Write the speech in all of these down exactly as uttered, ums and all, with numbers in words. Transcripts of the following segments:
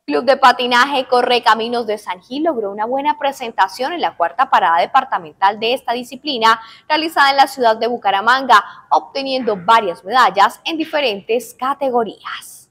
Club de Patinaje Correcaminos de San Gil logró una buena presentación en la cuarta parada departamental de esta disciplina realizada en la ciudad de Bucaramanga, obteniendo varias medallas en diferentes categorías.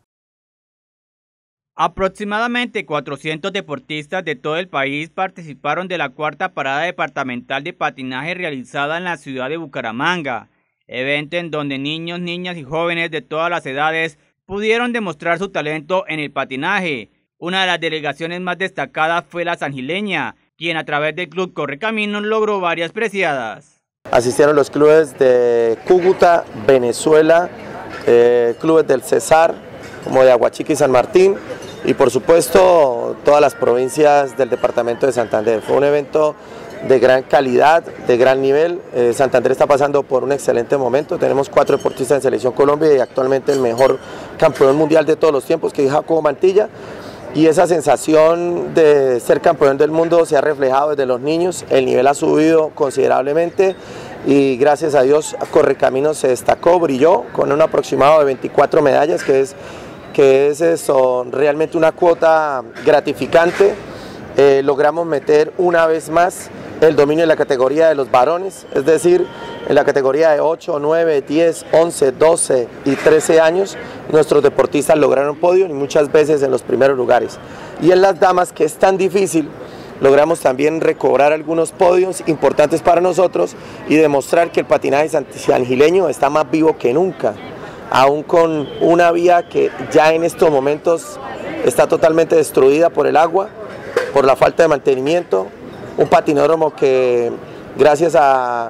Aproximadamente cuatrocientos deportistas de todo el país participaron de la cuarta parada departamental de patinaje realizada en la ciudad de Bucaramanga, evento en donde niños, niñas y jóvenes de todas las edades pudieron demostrar su talento en el patinaje. Una de las delegaciones más destacadas fue la sangileña, quien a través del Club Correcaminos logró varias preciadas. Asistieron los clubes de Cúcuta, Venezuela, eh, clubes del Cesar, como de Aguachica y San Martín, y por supuesto todas las provincias del departamento de Santander. Fue un evento de gran calidad, de gran nivel. eh, Santander está pasando por un excelente momento, tenemos cuatro deportistas en Selección Colombia y actualmente el mejor campeón mundial de todos los tiempos, que es Jacobo Mantilla, y esa sensación de ser campeón del mundo se ha reflejado desde los niños. El nivel ha subido considerablemente y gracias a Dios Correcaminos se destacó, brilló con un aproximado de veinticuatro medallas, que es que es eso, realmente una cuota gratificante. Eh, logramos meter una vez más el dominio en la categoría de los varones, es decir, en la categoría de ocho, nueve, diez, once, doce y trece años, nuestros deportistas lograron podio y muchas veces en los primeros lugares. Y en las damas, que es tan difícil, logramos también recobrar algunos podios importantes para nosotros y demostrar que el patinaje sangileño está más vivo que nunca, aún con una vía que ya en estos momentos está totalmente destruida por el agua, por la falta de mantenimiento, un patinódromo que gracias a,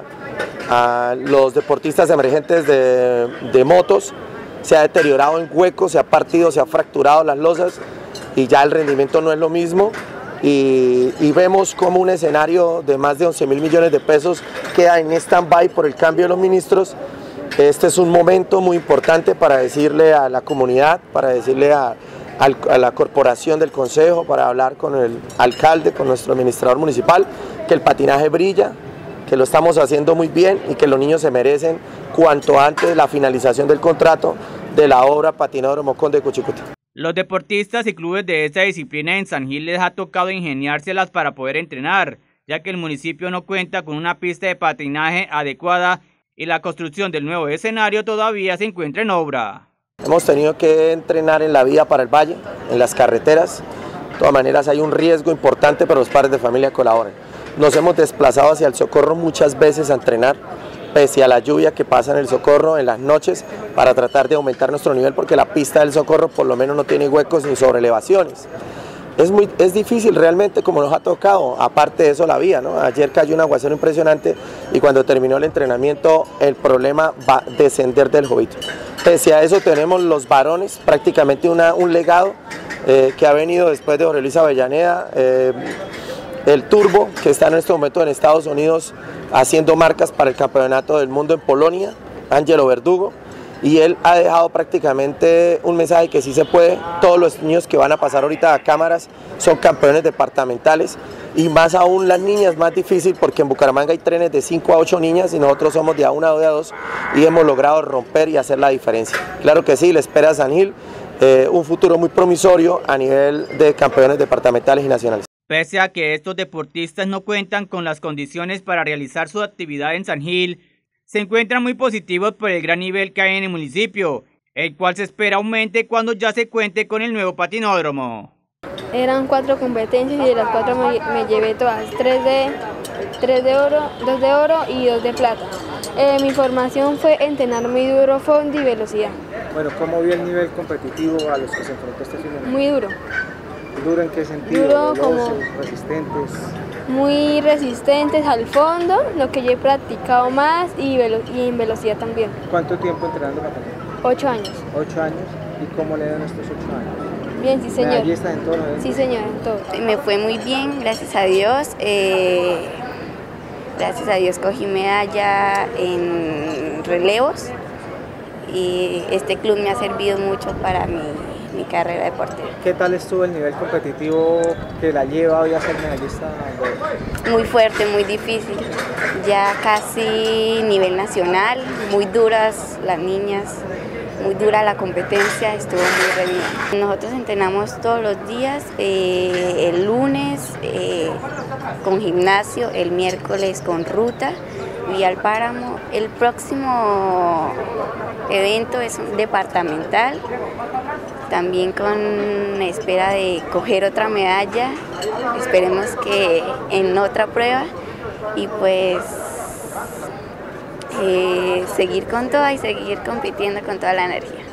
a los deportistas emergentes de, de motos se ha deteriorado en huecos, se ha partido, se ha fracturado las losas y ya el rendimiento no es lo mismo. Y, y vemos como un escenario de más de once mil millones de pesos queda en stand-by por el cambio de los ministros. Este es un momento muy importante para decirle a la comunidad, para decirle a, a, a la corporación del consejo, para hablar con el alcalde, con nuestro administrador municipal, que el patinaje brilla, que lo estamos haciendo muy bien y que los niños se merecen cuanto antes la finalización del contrato de la obra Patinódromo Conde de Cuchicuta. Los deportistas y clubes de esta disciplina en San Gil les ha tocado ingeniárselas para poder entrenar, ya que el municipio no cuenta con una pista de patinaje adecuada y la construcción del nuevo escenario todavía se encuentra en obra. Hemos tenido que entrenar en la vía para el valle, en las carreteras. De todas maneras hay un riesgo importante, pero los padres de familia colaboran. Nos hemos desplazado hacia el Socorro muchas veces a entrenar, pese a la lluvia que pasa en el Socorro en las noches, para tratar de aumentar nuestro nivel, porque la pista del Socorro por lo menos no tiene huecos ni sobreelevaciones. Es, muy, es difícil realmente como nos ha tocado, aparte de eso la vía, ¿no? Ayer cayó un aguacero impresionante y cuando terminó el entrenamiento el problema va a descender del Jovito. Pese a eso tenemos los varones, prácticamente una, un legado eh, que ha venido después de Jorge Luis Avellaneda, eh, el Turbo, que está en este momento en Estados Unidos haciendo marcas para el Campeonato del Mundo en Polonia, Ángelo Verdugo, y él ha dejado prácticamente un mensaje que sí se puede. Todos los niños que van a pasar ahorita a cámaras son campeones departamentales y más aún las niñas, más difícil porque en Bucaramanga hay trenes de cinco a ocho niñas y nosotros somos de a una o de a dos y hemos logrado romper y hacer la diferencia. Claro que sí, le espera a San Gil eh, un futuro muy promisorio a nivel de campeones departamentales y nacionales. Pese a que estos deportistas no cuentan con las condiciones para realizar su actividad en San Gil, se encuentran muy positivos por el gran nivel que hay en el municipio, el cual se espera aumente cuando ya se cuente con el nuevo patinódromo. Eran cuatro competencias y de las cuatro me, me llevé todas, tres de, tres de oro, dos de oro y dos de plata. Eh, mi formación fue entrenar muy duro, fondo y velocidad. Bueno, ¿cómo vio el nivel competitivo a los que se enfrentó este fin de semana? Muy duro. ¿Duro en qué sentido? Duro, ¿Veloces, como resistentes? Muy resistentes al fondo, lo que yo he practicado más y, velo y en velocidad también. ¿Cuánto tiempo entrenando la patina? Ocho años. ¿Ocho años? ¿Y cómo le dan estos ocho años? Bien, sí señor. ¿Medallistas en todo? Sí señor, en todo. Me fue muy bien, gracias a Dios. Eh, gracias a Dios cogí medalla en relevos y este club me ha servido mucho para mi, mi carrera deportiva. ¿Qué tal estuvo el nivel competitivo que la lleva hoy a ser medallista? Muy fuerte, muy difícil, ya casi nivel nacional, muy duras las niñas, muy dura la competencia, estuvo muy reñida. Nosotros entrenamos todos los días, eh, el lunes eh, con gimnasio, el miércoles con ruta, vía al páramo. El próximo evento es un departamental, también con espera de coger otra medalla, esperemos que en otra prueba y pues eh, seguir con toda y seguir compitiendo con toda la energía.